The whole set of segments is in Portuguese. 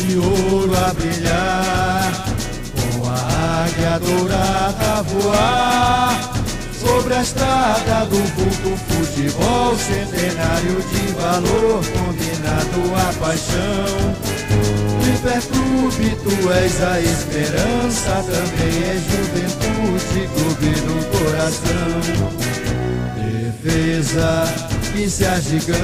de ouro a brilhar, com a águia dourada a voar, sobre a estrada do vulto futebol, centenário de valor, combinado a paixão. Hiperclube, tu és a esperança, também és juventude, clube no coração. Defesa que se agiganta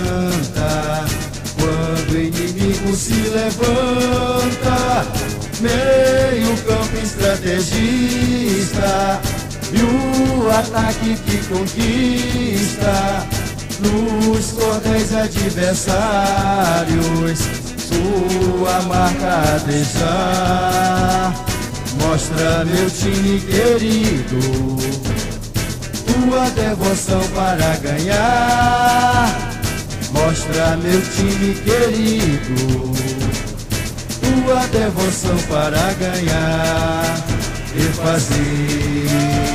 quando o inimigo se levanta, meio campo estrategista e o ataque que conquista nos cordéis adversários, sua marca a deixar. Mostra, meu time querido, tua devoção para ganhar. Mostra, meu time querido, tua devoção para ganhar e fazer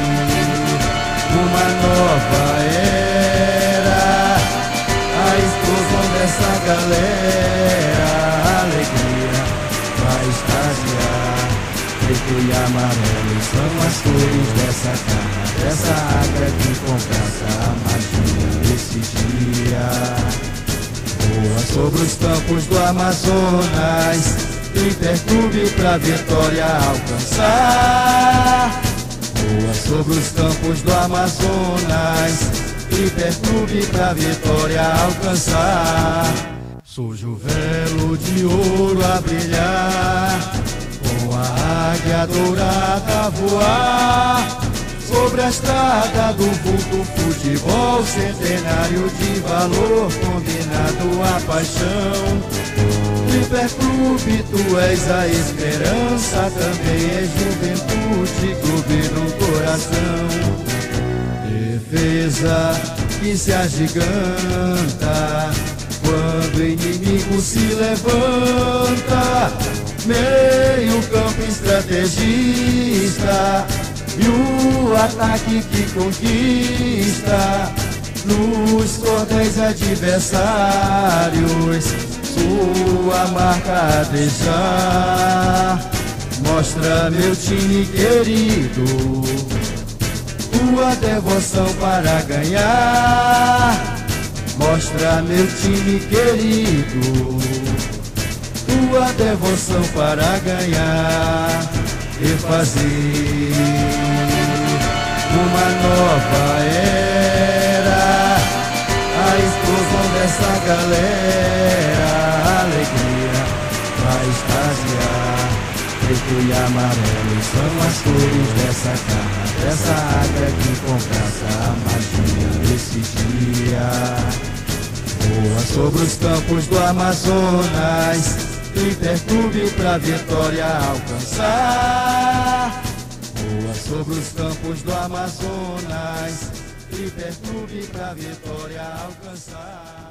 uma nova era, a explosão dessa galera, a alegria vai extasiar. Preto e amarelo são as cores dessa cara, dessa águia que compraça a magia desse dia. Voa sobre os campos do Amazonas, Hiperclube pra vitória alcançar. Voa sobre os campos do Amazonas, Hiperclube pra vitória alcançar. Sujo velo de ouro a brilhar, com a águia dourada a voar, sobre a estrada do vulto futebol, centenário de valor, combinado a paixão. Hiperclube, tu és a esperança, também és juventude, clube no coração. Defesa que se agiganta quando o inimigo se levanta, meio campo estrategista e o ataque que conquista nos cordéis adversários, sua marca a deixar. Mostra, meu time querido, tua devoção para ganhar. Mostra, meu time querido, tua devoção para ganhar e fazer uma nova era, a explosão dessa galera, a alegria vai extasiar. Preto e amarelo são as cores dessa cara, dessa águia que compraça a magia desse dia. Voa sobre os campos do Amazonas, Hiperclube pra vitória alcançar. Voa sobre os campos do Amazonas, Hiperclube pra vitória alcançar.